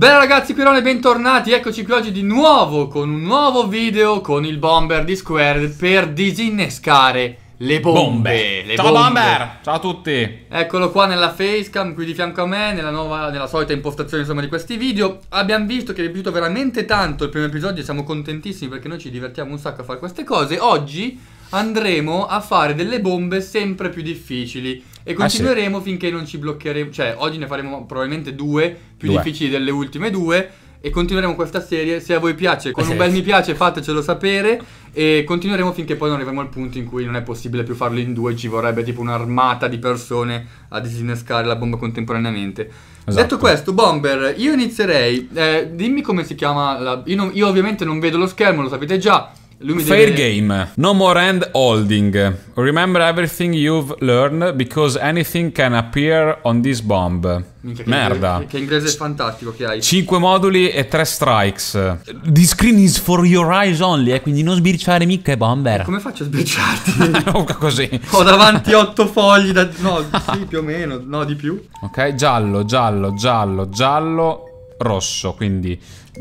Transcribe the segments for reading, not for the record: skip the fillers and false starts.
Bene ragazzi, qui Ron e bentornati, eccoci qui oggi di nuovo con un nuovo video con il Bomber di Squared per disinnescare le bombe. Ciao Bomber! Ciao a tutti! Eccolo qua nella facecam, qui di fianco a me, nella solita impostazione insomma di questi video. Abbiamo visto che vi è piaciuto veramente tanto il primo episodio e siamo contentissimi perché noi ci divertiamo un sacco a fare queste cose. Oggi andremo a fare delle bombe sempre più difficili e continueremo finché non ci bloccheremo. Cioè oggi ne faremo probabilmente due più difficili delle ultime due e continueremo questa serie. Se a voi piace, con un bel mi piace fatecelo sapere. E continueremo finché poi non arriviamo al punto in cui non è possibile più farlo in due. Ci vorrebbe tipo un'armata di persone a disinnescare la bomba contemporaneamente. Detto questo, Bomber, io inizierei. Dimmi come si chiama io ovviamente non vedo lo schermo, lo sapete già. Fair game. No more hand holding. Remember everything you've learned because anything can appear on this bomb. Minchia, merda. Che inglese fantastico che hai. 5 moduli e 3 strikes. The screen is for your eyes only, quindi non sbirciare mica, Bomber. Come faccio a sbirciarti? Così. Ho davanti 8 fogli da... No, sì, più o meno. No, di più. Ok, giallo, giallo, giallo, giallo, rosso, quindi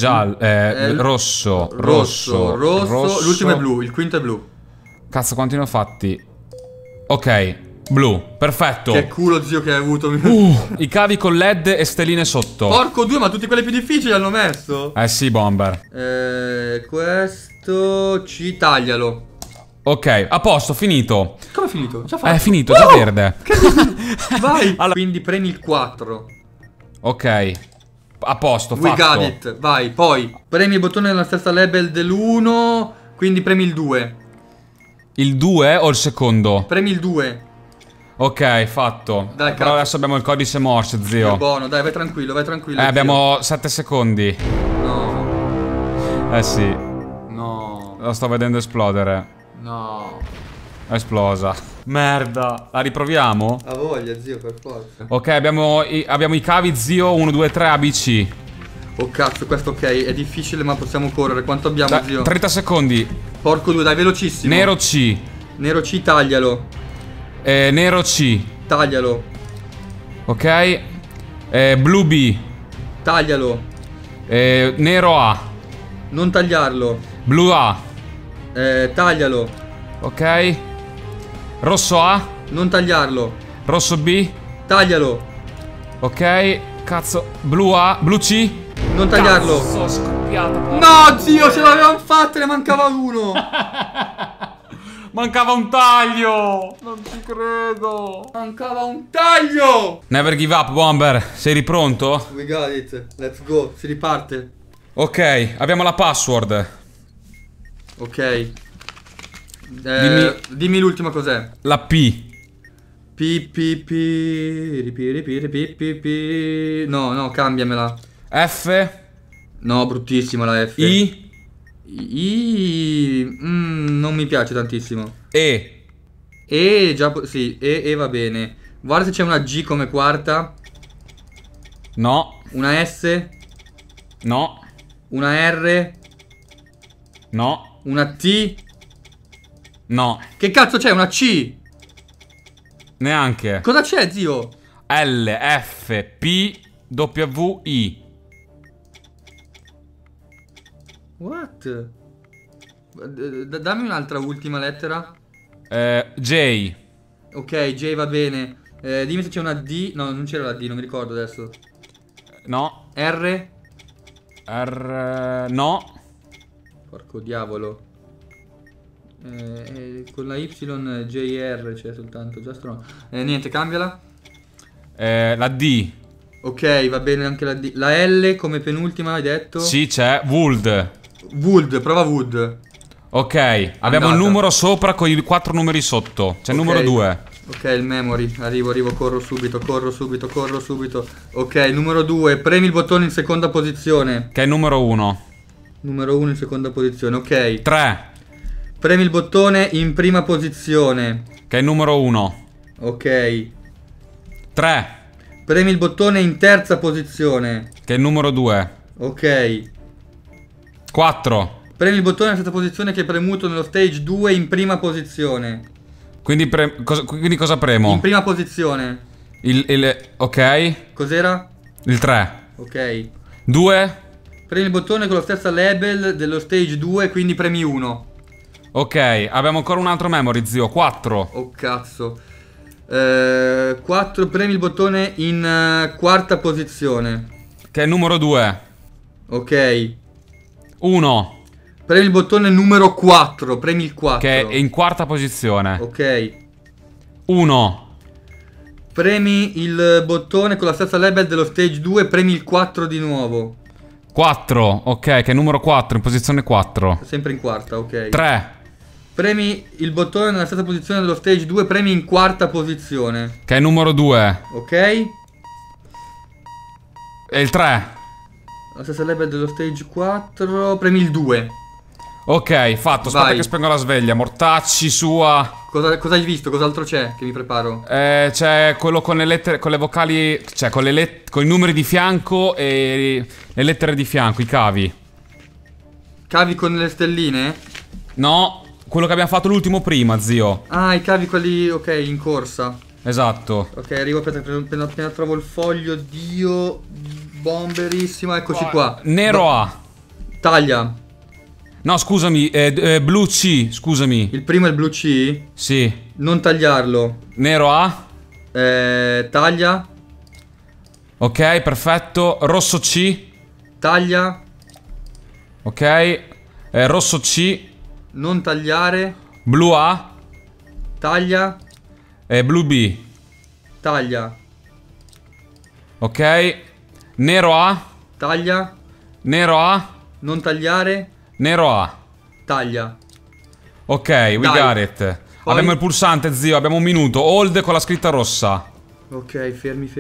rosso, l'ultimo è blu, il quinto è blu. Cazzo, quanti ne ho fatti? Ok, blu, perfetto. Che culo, zio, che hai avuto. I cavi con LED e stelline sotto. Porco due, ma tutti quelli più difficili hanno messo. Sì, Bomber. Questo taglialo. Ok, a posto, finito. Come è finito? Già fatto. È finito, già verde. Vai. Allora, quindi premi il 4. Ok. A posto, We fatto. got it, vai. Poi premi il bottone nella stessa label dell'1. Quindi premi il 2. Il 2 o il secondo? Premi il 2. Ok, fatto. Dai, però adesso abbiamo il codice Morse, zio. Buono, dai, vai tranquillo, vai tranquillo. Abbiamo 7 secondi. No. Sì. No. Lo sto vedendo esplodere. No. È esplosa. Merda. La riproviamo? Ha voglia, zio, per forza. Ok, abbiamo i cavi, zio. 1, 2, 3, ABC. Oh cazzo, questo ok, è difficile ma possiamo correre. Quanto abbiamo, zio? 30 secondi. Porco due, dai, velocissimo. Nero C. Nero C, taglialo. Nero C. Taglialo. Ok. Blu B. Taglialo. Nero A. Non tagliarlo. Blu A. Taglialo. Ok. Rosso A. Non tagliarlo. Rosso B. Taglialo. Ok. Cazzo. Blu A. Blu C. Non tagliarlo. Sono scoppiato. No, zio, ce l'avevamo fatta, ne mancava uno. Mancava un taglio. Non ci credo. Mancava un taglio. Never give up, Bomber. Sei ripronto? We got it. Let's go. Si riparte. Ok, abbiamo la password. Ok. Dimmi l'ultima cos'è. La P. No, cambiamela. F. No, bruttissima la F. I. Non mi piace tantissimo. E. Già, sì, E va bene. Guarda se c'è una G come quarta. No. Una S. No. Una R. No. Una T. No. Che cazzo c'è? Una C. Neanche. Cosa c'è, zio? L, F, P, W, I. What? Dammi un'altra ultima lettera. J. Ok, J va bene. Dimmi se c'è una D. No, non c'era la D, non mi ricordo adesso. No. R. No. Porco diavolo. Con la Y JR c'è soltanto. Già strano. Niente, cambiala. La D. Ok, va bene anche la D. La L come penultima hai detto? Sì, c'è. Wood. Wood, prova Wood. Ok, abbiamo il numero sopra con i 4 numeri sotto. C'è il numero 2. Ok, il memory. Arrivo, corro subito. Ok, numero 2. Premi il bottone in seconda posizione. Che è il numero 1. Numero 1 in seconda posizione, ok. 3. Premi il bottone in prima posizione. Che è il numero 1. Ok. 3. Premi il bottone in terza posizione. Che è il numero 2. Ok. 4. Premi il bottone nella stessa posizione che hai premuto nello stage 2 in prima posizione. Quindi, cosa premo? In prima posizione. Ok. Cos'era? Il 3. Ok. 2. Premi il bottone con lo stesso label dello stage 2, quindi premi 1. Ok, abbiamo ancora un altro memory, zio. 4. Oh cazzo. 4, premi il bottone in quarta posizione. Che è il numero 2. Ok. 1. Premi il bottone numero 4, premi il 4. Che è in quarta posizione. Ok. 1. Premi il bottone con la stessa label dello stage 2, premi il 4 di nuovo. 4. Ok, che è il numero 4, in posizione 4. Sempre in quarta, ok. 3. Premi il bottone nella stessa posizione dello stage 2, premi in quarta posizione. Che è il numero 2. Ok. E il 3. La stessa label dello stage 4, premi il 2. Ok, fatto. Aspetta Vai. che spengo la sveglia. Mortacci sua. Cosa hai visto? Cos'altro c'è che mi preparo? C'è quello con le lettere, con le vocali, cioè con i numeri di fianco e le lettere di fianco, i cavi. Cavi con le stelline? No, quello che abbiamo fatto l'ultimo prima, zio. Ah, i cavi quelli, ok, in corsa. Esatto. Ok, arrivo, aspetta, appena trovo il foglio, Dio, bomberissimo, eccoci qua. Nero A. Taglia. No, scusami, blu C, scusami. Il primo è il blu C. Sì. Non tagliarlo. Nero A. Taglia. Ok, perfetto. Rosso C. Taglia. Ok. Rosso C. Non tagliare. Blu A. Taglia. Blu B. Taglia. Ok. Nero A. Taglia. Nero A. Non tagliare. Nero A. Taglia. Ok, we Dai. got it. Poi- Abbiamo il pulsante, zio. Abbiamo un minuto. Hold con la scritta rossa. Ok, fermi.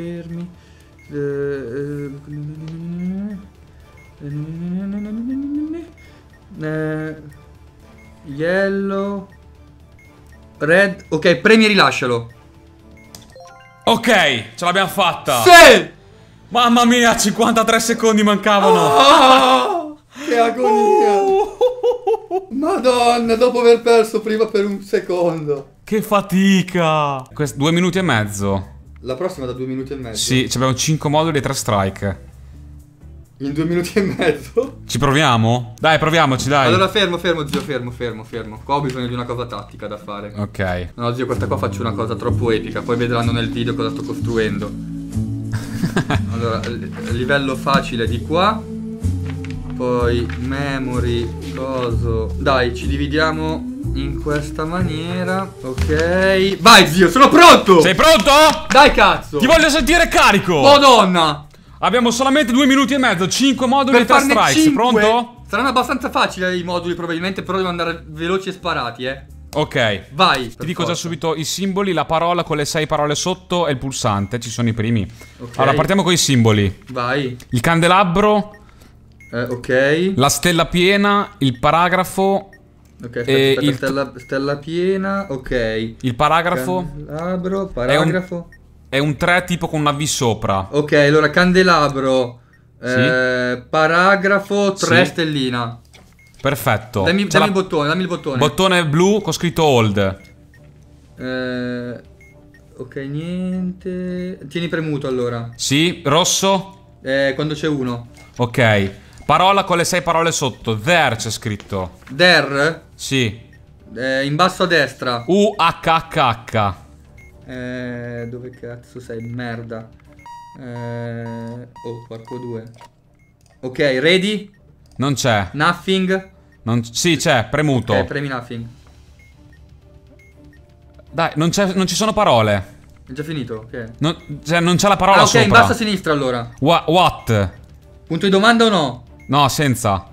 Yellow. Red. Ok, premi e rilascialo. Ok, ce l'abbiamo fatta. Sì! Mamma mia, 53 secondi mancavano. Oh, che agonia! Madonna, dopo aver perso prima per un secondo. Che fatica. 2 minuti e mezzo. La prossima da 2 minuti e mezzo. Sì, abbiamo 5 moduli e 3 strike. In 2 minuti e mezzo. Ci proviamo? Dai, proviamoci, dai. Allora fermo zio, fermo. Qua ho bisogno di una cosa tattica da fare. Ok. No zio, questa qua faccio una cosa troppo epica. Poi vedranno nel video cosa sto costruendo. Allora, livello facile di qua. Poi memory, coso. Dai, ci dividiamo in questa maniera. Ok. Vai zio, sono pronto! Sei pronto? Dai cazzo! Ti voglio sentire carico. Madonna! Abbiamo solamente 2 minuti e mezzo, 5 moduli e Per 3 farne strikes. 5 Pronto? saranno abbastanza facili i moduli probabilmente. Però devono andare veloci e sparati, Ok. Vai. Ti dico già subito i simboli, la parola con le 6 parole sotto e il pulsante, ci sono i primi. Ok. Allora, partiamo con i simboli. Vai. Il candelabro, Ok. la stella piena, il paragrafo, Ok, E aspetta, stella piena. Ok. il paragrafo Candelabro, paragrafo. è un 3 tipo con una V sopra. Ok, allora candelabro. Paragrafo, 3 Sì. stellina. Perfetto. Dammi C'è la- il bottone, dammi il bottone. bottone blu con scritto hold. Ok, niente. Tieni premuto allora. Sì, rosso. Quando c'è uno. Ok. Parola con le 6 parole sotto. There c'è scritto. Der. Sì. In basso a destra. UHHH. Dove cazzo sei? Merda. Oh, porco 2. Ok, ready? Non c'è. Nothing. Sì, c'è, premuto. Ok, premi nothing. Dai, non ci sono parole. È già finito, ok. Non c'è la parola Ok, sopra. in basso a sinistra allora. What? Punto di domanda o no? No, senza.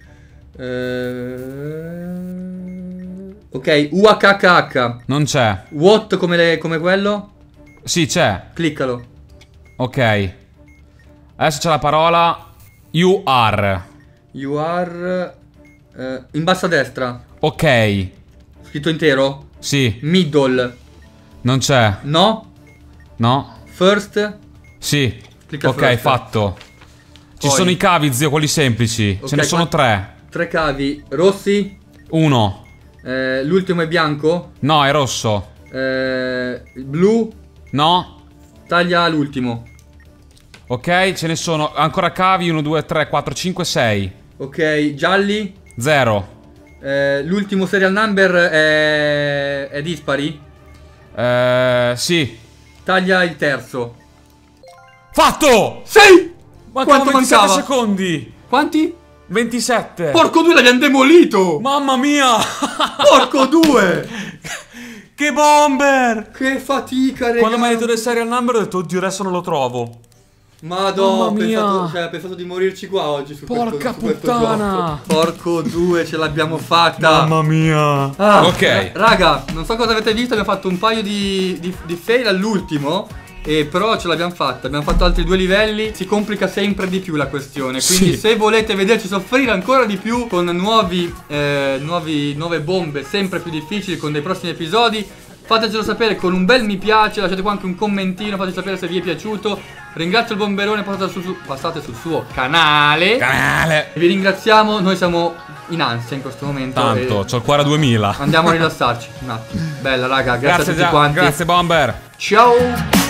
Ok, UHHH. Non c'è. What come quello? Sì, c'è. Cliccalo. Ok. Adesso c'è la parola you are. You are. In basso a destra. Ok. Scritto intero? Sì. Middle. Non c'è. No? No. First? Sì. Clicca Ok, first. fatto. Ci Poi. sono i cavi, zio, quelli semplici. Ok, Ce ne sono 3. 3 cavi rossi. 1. L'ultimo è bianco. No, è rosso. Blu. No. Taglia l'ultimo. Ok, ce ne sono ancora cavi. 1, 2, 3, 4, 5, 6. Ok, gialli. 0. L'ultimo serial number è dispari? Sì. Taglia il terzo. Fatto! Sì! Mancano Quanto 27 mancava? secondi. Quanti? 27. Porco due, l'abbiamo demolito! Mamma mia! Porco due! Che bomber! Che fatica, raga. Quando mi hai detto del serial number ho detto, oddio, adesso non lo trovo. Madonna, Mamma mia. ho pensato di morirci qua oggi su Porca questo puttana. gioco. Porco due, ce l'abbiamo fatta. mia. Ah, Ok. Raga, non so cosa avete visto, abbiamo fatto un paio di fail all'ultimo. Però ce l'abbiamo fatta, abbiamo fatto altri 2 livelli. Si complica sempre di più la questione. Quindi Sì. se volete vederci soffrire ancora di più con nuove bombe sempre più difficili, con dei prossimi episodi, fatecelo sapere con un bel mi piace. Lasciate qua anche un commentino, fateci sapere se vi è piaciuto. Ringrazio il bomberone, passate sul suo canale. Vi ringraziamo, noi siamo in ansia in questo momento. Tanto, c'ho il cuore a 2000. Andiamo a rilassarci un attimo. Bella raga, grazie a tutti Già, quanti. grazie bomber. Ciao.